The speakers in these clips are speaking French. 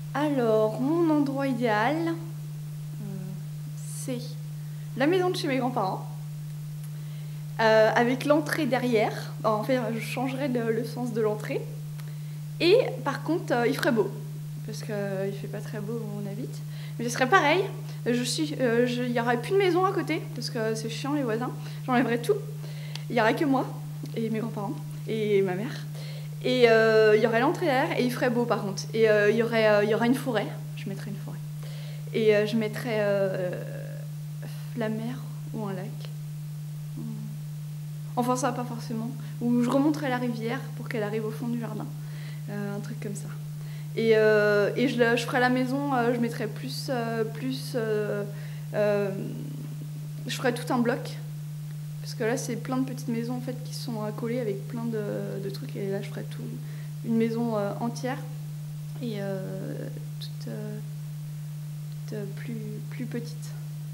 Alors, mon endroit idéal, c'est la maison de chez mes grands-parents, avec l'entrée derrière. En fait, je changerais le sens de l'entrée. Et par contre, il ferait beau, parce qu'il ne fait pas très beau où on habite. Mais ce serait pareil. Il n'y aurait plus de maison à côté, parce que c'est chiant les voisins. J'enlèverais tout. Il n'y aurait que moi, et mes grands-parents, et ma mère. Et il y aurait l'entrée derrière, et il ferait beau par contre. Et il y aurait une forêt. Je mettrais une forêt. Et je mettrais la mer ou un lac. Enfin, ça, pas forcément. Ou je remonterais la rivière pour qu'elle arrive au fond du jardin. Un truc comme ça. Et je ferais la maison, je mettrais je ferais tout un bloc. Parce que là, c'est plein de petites maisons en fait, qui sont accolées avec plein de trucs. Et là, je ferais tout, une maison entière. Et toute, plus petite.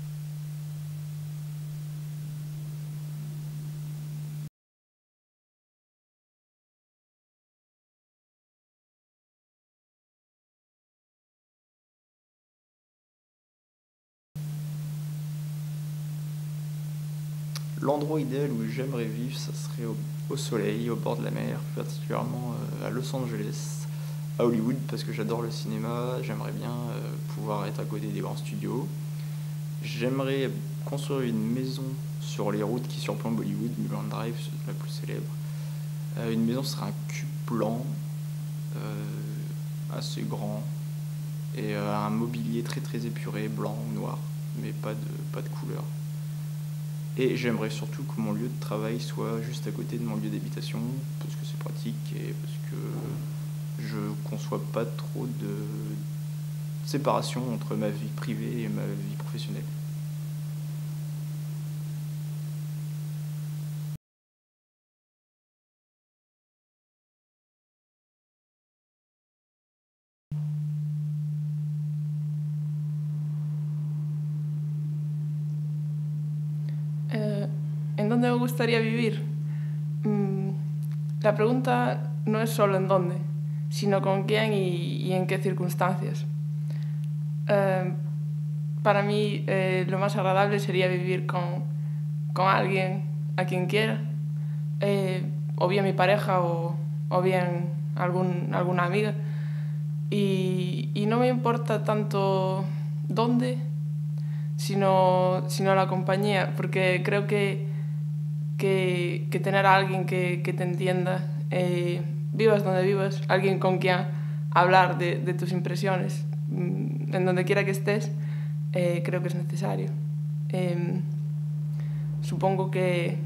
L'endroit idéal où j'aimerais vivre, ça serait au soleil, au bord de la mer, plus particulièrement à Los Angeles, à Hollywood, parce que j'adore le cinéma, j'aimerais bien pouvoir être à côté des grands studios. J'aimerais construire une maison sur les routes qui surplombent Hollywood, Mulholland Drive, c'est la plus célèbre. Une maison serait un cube blanc, assez grand, et un mobilier très très épuré, blanc ou noir, mais pas de couleur. Et j'aimerais surtout que mon lieu de travail soit juste à côté de mon lieu d'habitation, parce que c'est pratique et parce que je conçois pas trop de séparation entre ma vie privée et ma vie professionnelle. Eh, ¿En dónde me gustaría vivir? Mm, la pregunta no es solo en dónde, sino con quién y en qué circunstancias. Eh, para mí lo más agradable sería vivir con alguien a quien quiera, o bien mi pareja o bien alguna amiga. Y no me importa tanto dónde, sino la compañía, porque creo que tener a alguien que te entienda, vivas donde vivas, alguien con quien hablar de tus impresiones, en donde quiera que estés, creo que es necesario. Supongo que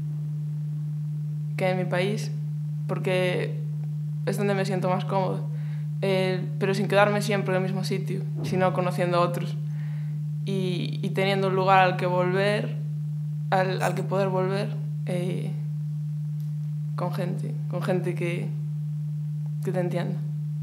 en mi país, porque es donde me siento más cómodo, pero sin quedarme siempre en el mismo sitio, sino conociendo a otros y teniendo un lugar al que volver, al que poder volver, con gente que te entienda.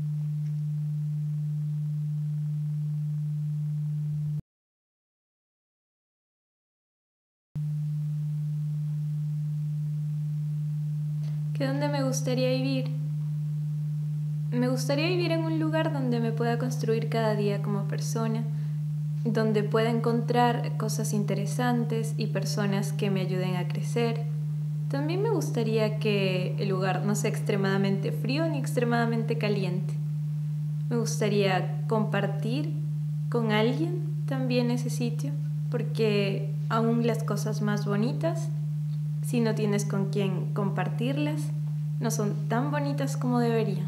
¿Que dónde me gustaría vivir? Me gustaría vivir en un lugar donde me pueda construir cada día como persona, donde pueda encontrar cosas interesantes y personas que me ayuden a crecer. También me gustaría que el lugar no sea extremadamente frío ni extremadamente caliente. Me gustaría compartir con alguien también ese sitio, porque aún las cosas más bonitas, si no tienes con quien compartirlas, no son tan bonitas como deberían.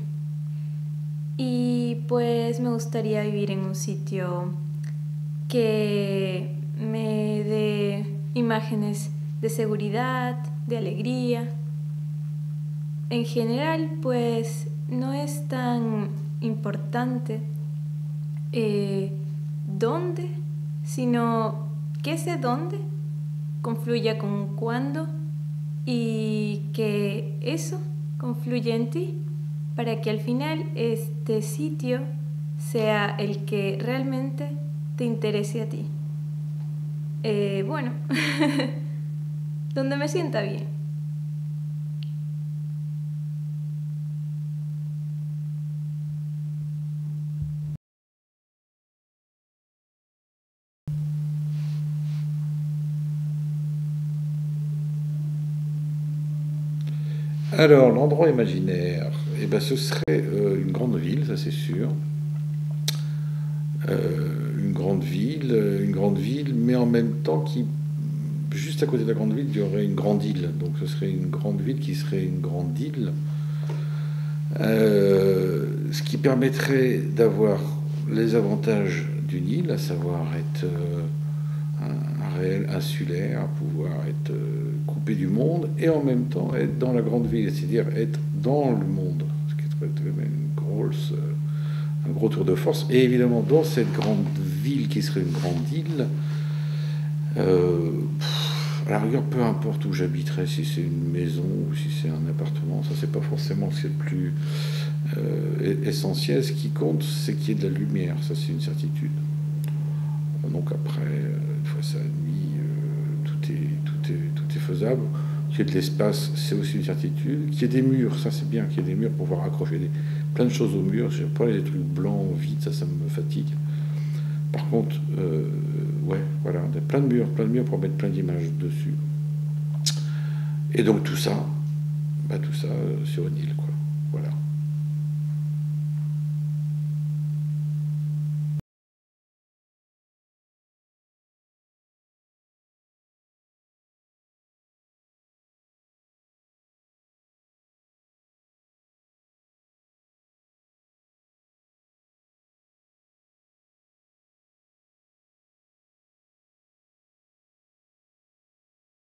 Y pues me gustaría vivir en un sitio que me dé imágenes de seguridad, de alegría. En general, pues no es tan importante dónde, sino que ese dónde confluya con cuándo y que eso confluya en ti para que al final este sitio sea el que realmente te interese a ti. Bueno, donde me sienta bien. Alors, l'endroit imaginaire, eh ben, ce serait une grande ville, ça c'est sûr. Une grande ville, mais en même temps qui, juste à côté de la grande ville, il y aurait une grande île. Donc ce serait une grande ville qui serait une grande île, ce qui permettrait d'avoir les avantages d'une île, à savoir être un réel insulaire, pouvoir être coupé du monde, et en même temps être dans la grande ville, c'est-à-dire être dans le monde, ce qui est un gros tour de force. Et évidemment, dans cette grande ville qui serait une grande île, à la rigueur, peu importe où j'habiterais, si c'est une maison ou si c'est un appartement, ça c'est pas forcément ce qui est le plus essentiel. Ce qui compte, c'est qu'il y ait de la lumière, ça c'est une certitude. Donc après, une fois ça nuit, tout est faisable. Qu'il y ait de l'espace, c'est aussi une certitude. Qu'il y ait des murs, ça c'est bien, qu'il y ait des murs pour pouvoir accrocher plein de choses aux murs. Je n'aime pas les trucs blancs, vides, ça me fatigue. Par contre, ouais, voilà, plein de murs pour mettre plein d'images dessus. Et donc tout ça sur une île, quoi. Voilà.